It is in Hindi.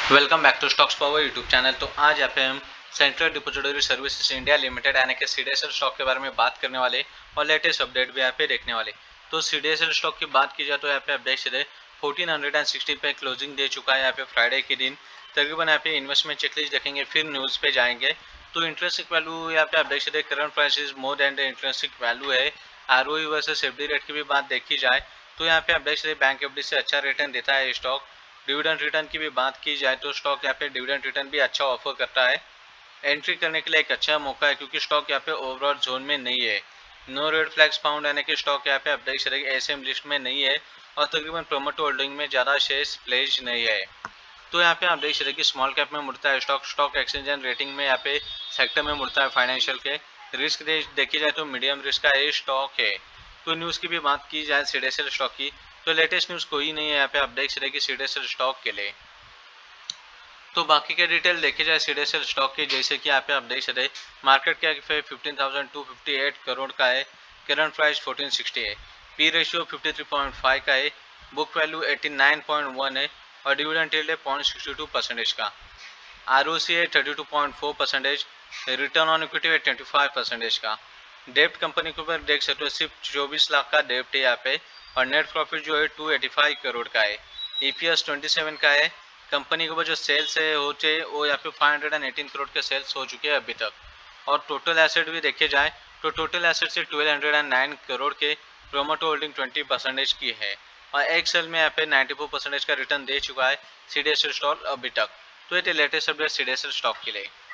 Welcome back to stocks power YouTube channel. तो आज यहाँ पे हम central depository services India limited यानी कि सीडीएसएल स्टॉक के बारे में बात करने वाले और लेटेस्ट अपडेट भी यहाँ पे देखने वाले। तो सीडीएसएल स्टॉक की बात की जाए तो यहाँ पे आप देख सकते 1460 पे क्लोजिंग दे चुका है यहाँ पे फ्राइडे के दिन। तकरीबन यहाँ पे इन्वेस्टमेंट चेकलिस्ट देखेंगे, फिर न्यूज़ पे जाएंगे। तो इंटरेस्टिक वैल्यू यहाँ पे आप देख सकते current price is more than the intrinsic value है। आरओई वर्सेस एफडी रेट की भी बात देखी जाए तो यहाँ पे आप देख सकते बैंक एफडी से अच्छा रिटर्न देता है स्टॉक। डिविडेंड रिटर्न की भी बात की जाए तो स्टॉक यहाँ पे डिविडेंड रिटर्न भी अच्छा ऑफर करता है। एंट्री करने के लिए एक अच्छा मौका है क्योंकि स्टॉक यहाँ पे ओवरऑल जोन में नहीं है। नो रेड फ्लैग्स फाउंड यानी कि स्टॉक यहाँ पे अपडेट करेगी एसएम लिस्ट में नहीं है और तकरीबन प्रोमोटर होल्डिंग में ज़्यादा शेयर्स प्लेज नहीं है। तो यहाँ पे आप देख सकते कि स्मॉल कैप में मुड़ता है stock, stock exchange and rating में यहाँ पे सेक्टर में मुड़ता है फाइनेंशियल के। रिस्क देखी जाए तो मीडियम रिस्क का ये स्टॉक है। तो न्यूज़ की भी बात की जाए सीडीएसएल स्टॉक की तो लेटेस्ट न्यूज़ कोई नहीं है यहाँ पे आप देख सकते कि सीडीएसएल स्टॉक के लिए। तो बाकी के डिटेल देखे जाए सीडीएसएल स्टॉक के, जैसे कि यहाँ पे आप देख सकते मार्केट कैप 15,258 करोड़ का है, करंट प्राइस 1460 है, पी रेशियो 53.5 का है, बुक वैल्यू 89.1 है और डिविडेंड यील्ड है 0.62% का। आरओसी है 32.4%, रिटर्न ऑन इक्विटी है 25% का। डेप्ट कंपनी के ऊपर देख सकते हो सिर्फ 24 लाख का डेप्ट है यहाँ पे और नेट प्रॉफिट जो है 285 करोड़ का है, ईपीएस 27 का है। कंपनी के ऊपर जो सेल्स है होते वो यहाँ पे 518 करोड़ के सेल्स हो चुके हैं अभी तक। और टोटल एसेट भी देखे जाए तो टोटल एसेट से 1209 करोड़ के, प्रोमोटर होल्डिंग 20% की है और एक सेल में यहाँ पे 94% का रिटर्न दे चुका है सीडीएसएल स्टॉक अभी तक। तो ये लेटेस्ट अपडेट सीडीएसएल स्टॉक के लिए।